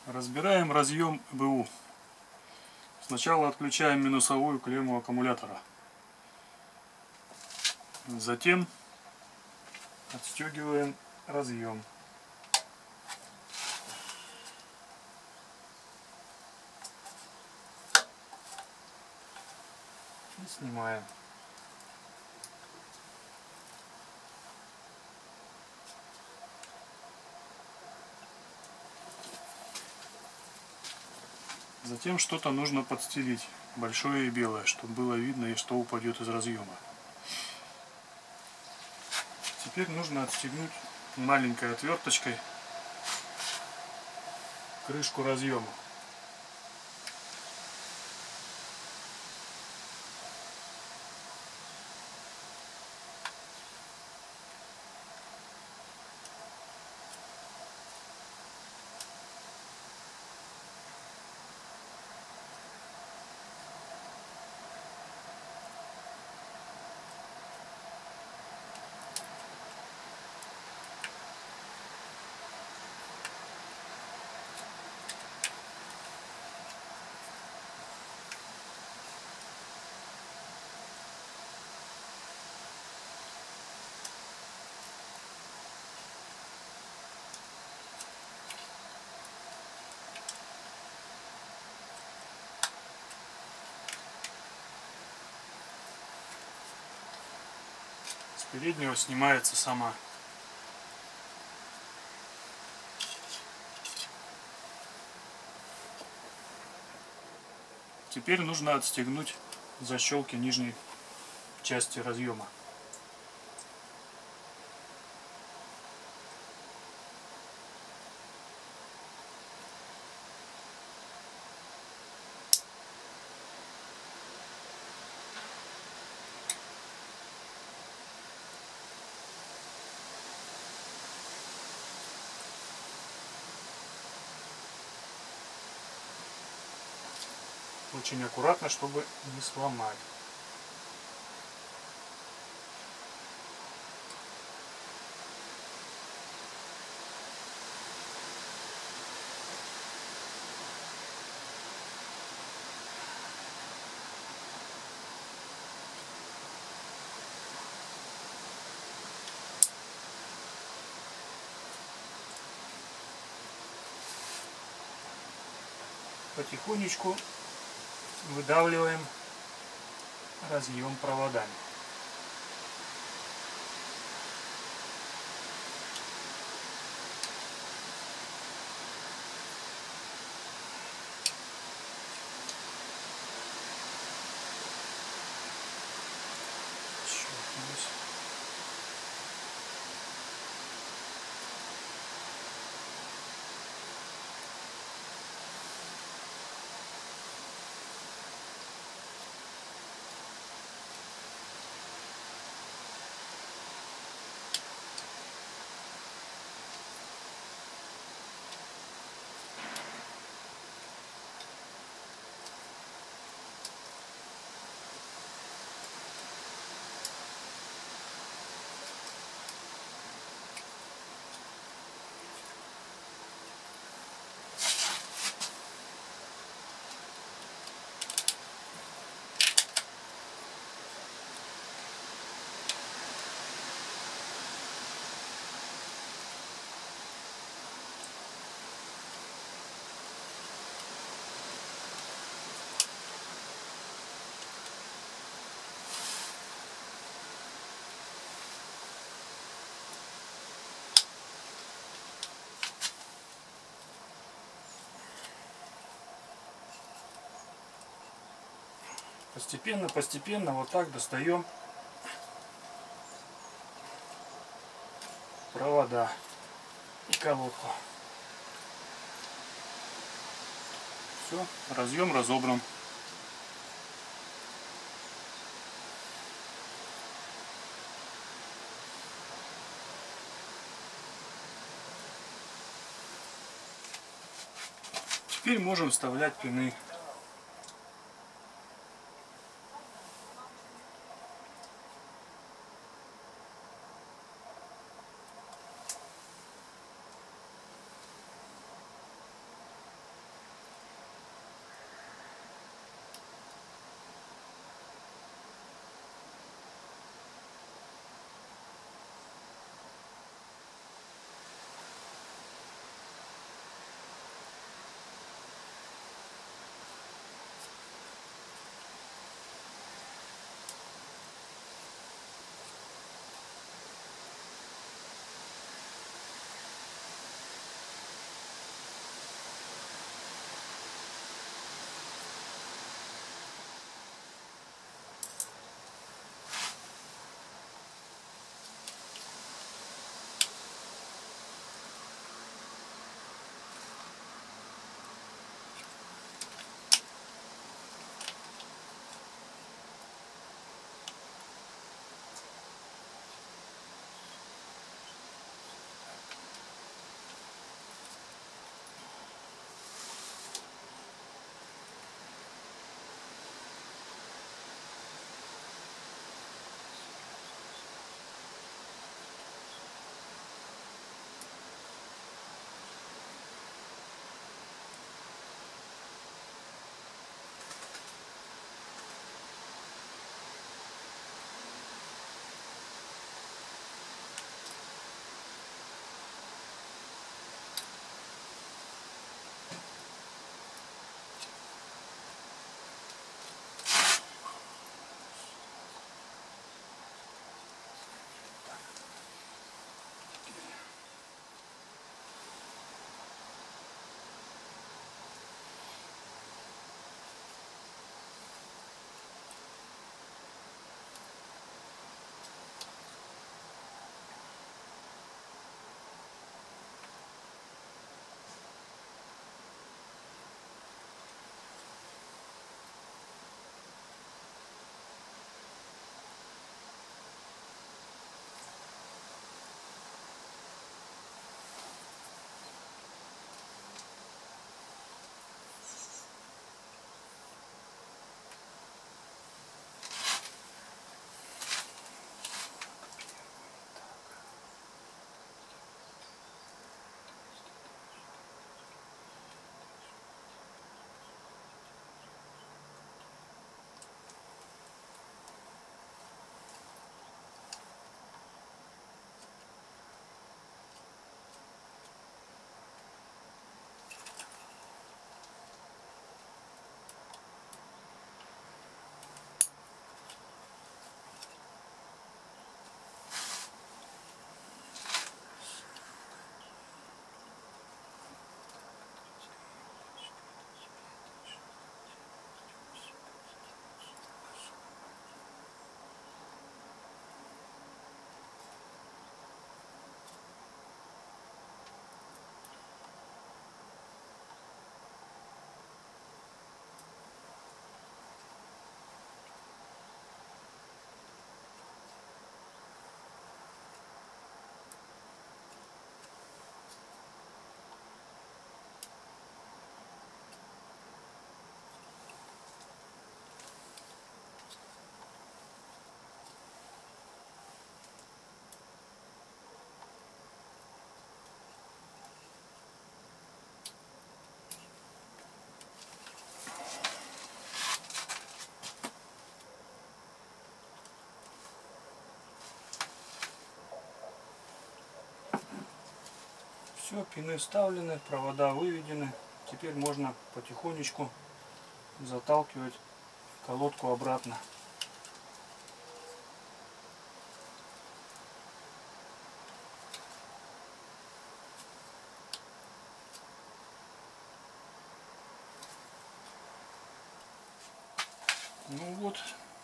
Разбираем разъем БУ. Сначала отключаем минусовую клемму аккумулятора. Затем отстегиваем разъем. И снимаем. Затем что-то нужно подстелить, большое и белое, чтобы было видно и что упадет из разъема. Теперь нужно отстегнуть маленькой отверточкой крышку разъема. С переднего снимается сама. Теперь нужно отстегнуть защелки нижней части разъема. Очень аккуратно, чтобы не сломать. Потихонечку выдавливаем разъем проводами. Щелкнулось. Постепенно вот так достаем провода и колодку. Все, разъем разобран. Теперь можем вставлять пины. Все, пины вставлены, провода выведены. Теперь можно потихонечку заталкивать колодку обратно. Ну вот,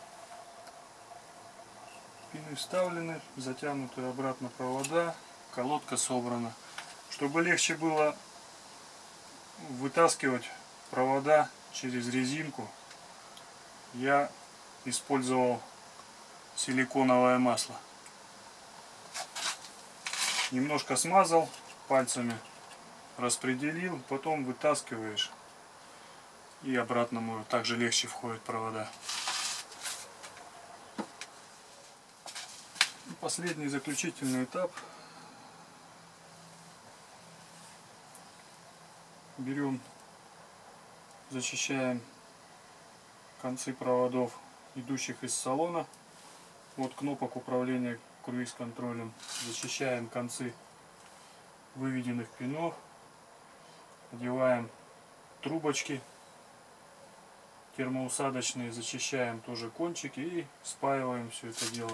пины вставлены, затянуты обратно провода, колодка собрана. Чтобы легче было вытаскивать провода через резинку, я использовал силиконовое масло. Немножко смазал пальцами, распределил, потом вытаскиваешь, и обратно также легче входят провода. И последний заключительный этап. Берем, зачищаем концы проводов, идущих из салона от кнопок управления круиз-контролем. Зачищаем концы выведенных пинов, одеваем трубочки термоусадочные, зачищаем тоже кончики и спаиваем все это дело.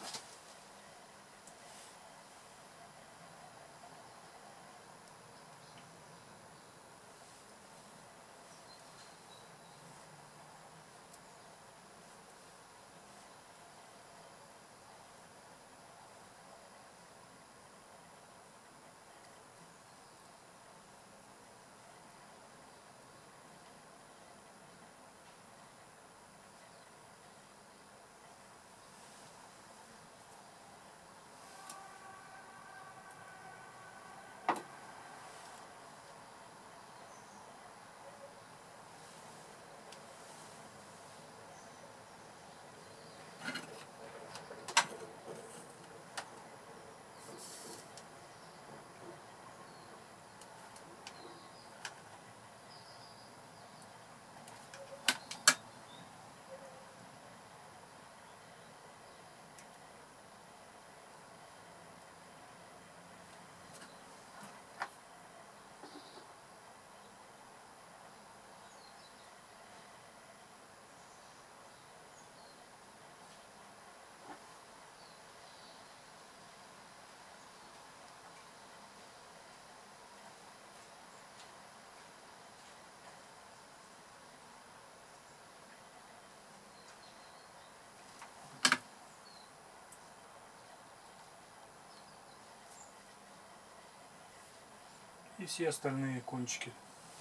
И все остальные кончики.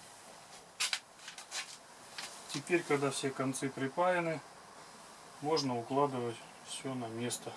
Теперь, когда все концы припаяны, можно укладывать все на место.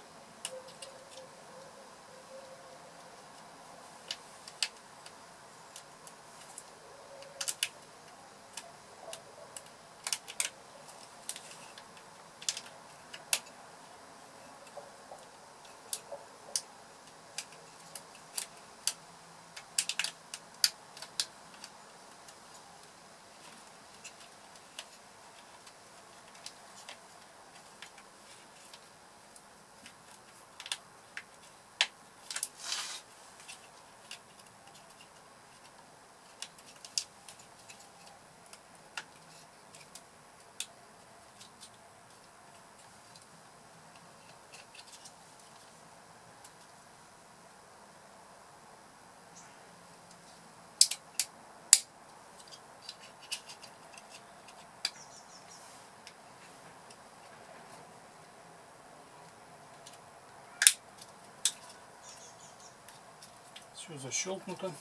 Все защелкнуто.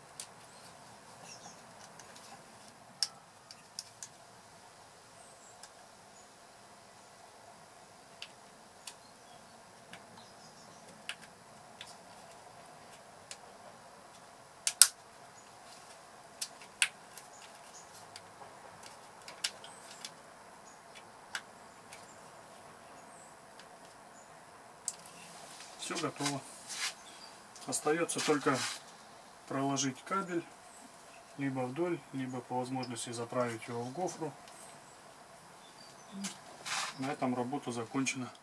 Все готово. Остается только проложить кабель либо вдоль, либо по возможности заправить его в гофру. На этом работа закончена.